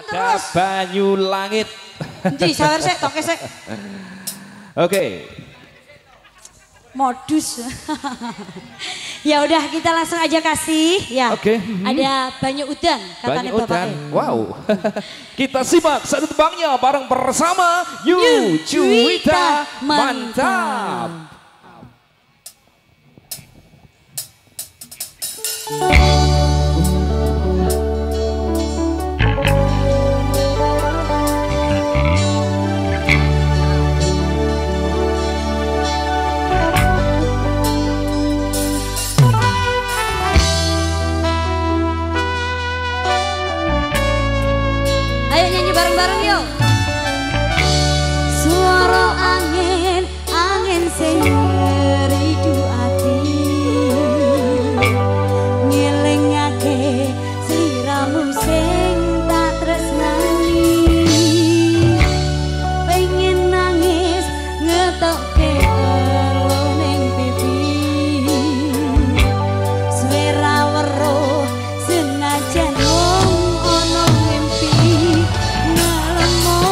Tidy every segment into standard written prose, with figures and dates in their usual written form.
terus. Banyu langit. Ndi sawer sik toke sik. Oke. Modus. Ya udah kita langsung aja kasih ya. Oke. Ada banyu udan katanya Banyu udan. bapaknya. Wow. Kita simak satu tebangnya bareng bersama Yu Juwita. Mantap. Ayo nyanyi bareng-bareng yuk. Suara angin, angin sing ngeridu ati. Ngelingake sliramu sing tak tresnani. Pengen nangis ngetokke elo ning pipi. Swara weruh senajan wong ana mimpi ngelemu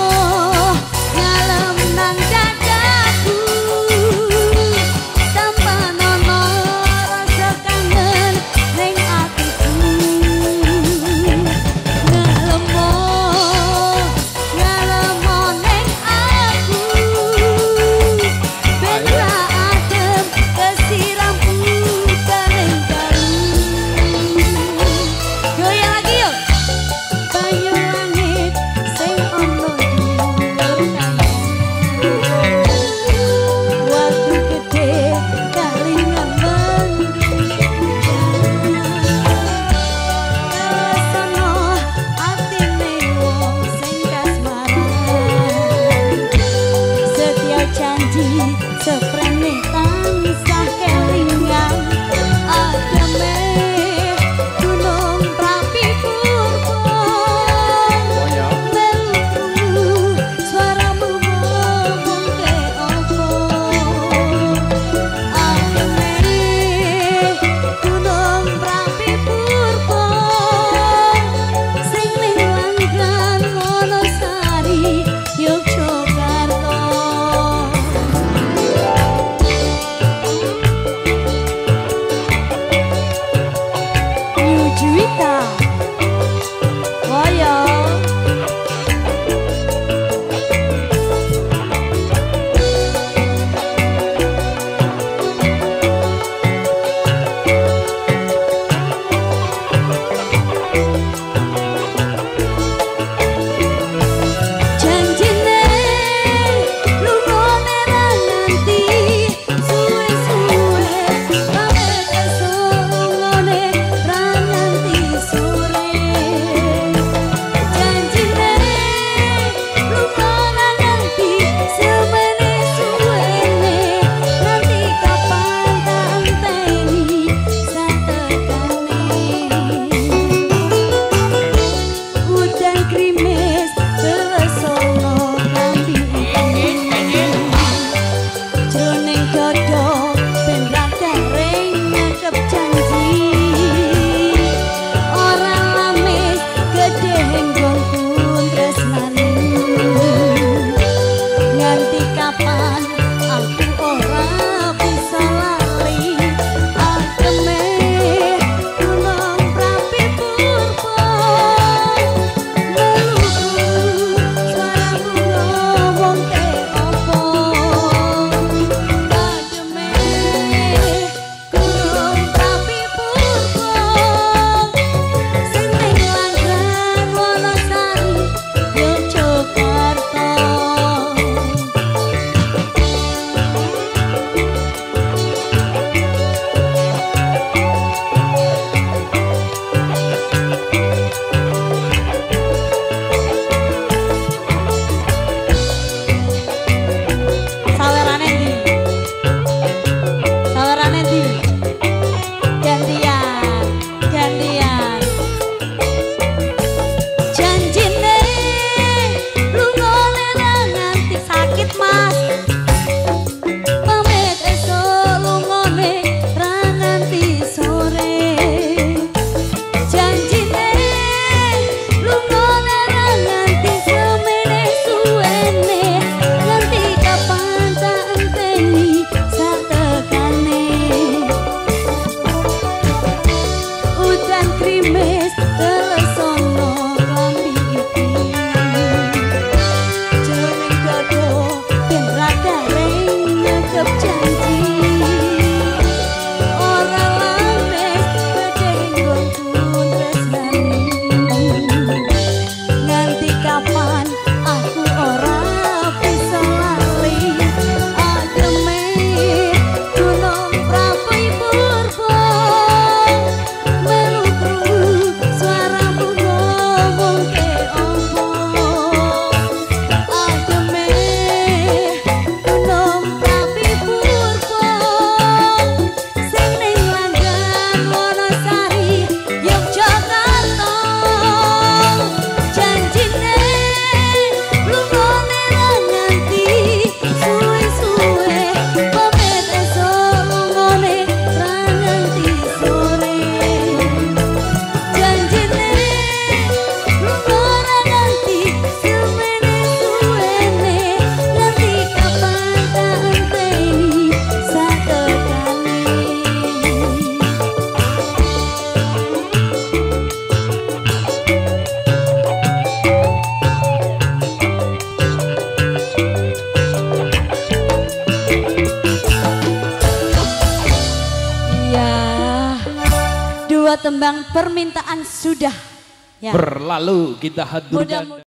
tembang permintaan sudah. Ya. Berlalu kita haturkan.